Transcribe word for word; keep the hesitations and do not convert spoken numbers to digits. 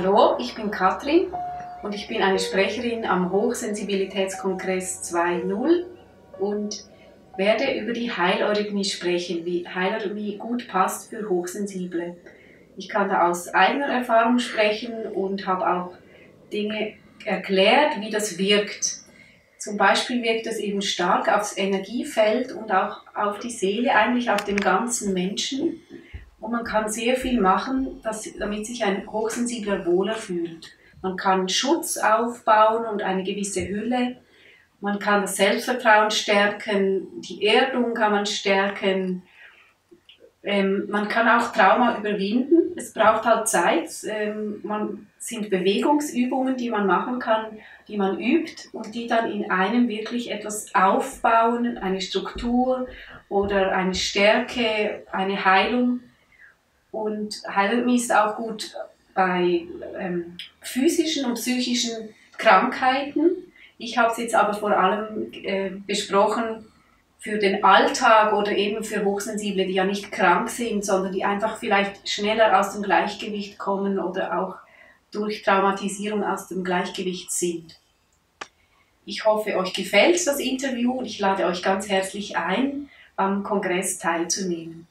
Hallo, ich bin Katrin und ich bin eine Sprecherin am Hochsensibilitätskongress zwei Punkt null und werde über die Heileurythmie sprechen, wie Heileurythmie gut passt für Hochsensible. Ich kann da aus eigener Erfahrung sprechen und habe auch Dinge erklärt, wie das wirkt. Zum Beispiel wirkt es eben stark aufs Energiefeld und auch auf die Seele, eigentlich auf den ganzen Menschen. Und man kann sehr viel machen, dass, damit sich ein Hochsensibler wohler fühlt. Man kann Schutz aufbauen und eine gewisse Hülle. Man kann das Selbstvertrauen stärken, die Erdung kann man stärken. Ähm, man kann auch Trauma überwinden. Es braucht halt Zeit. Ähm, man sind Bewegungsübungen, die man machen kann, die man übt und die dann in einem wirklich etwas aufbauen, eine Struktur oder eine Stärke, eine Heilung. Und Heileurythmie ist auch gut bei ähm, physischen und psychischen Krankheiten. Ich habe es jetzt aber vor allem äh, besprochen für den Alltag oder eben für Hochsensible, die ja nicht krank sind, sondern die einfach vielleicht schneller aus dem Gleichgewicht kommen oder auch durch Traumatisierung aus dem Gleichgewicht sind. Ich hoffe, euch gefällt das Interview und ich lade euch ganz herzlich ein, am Kongress teilzunehmen.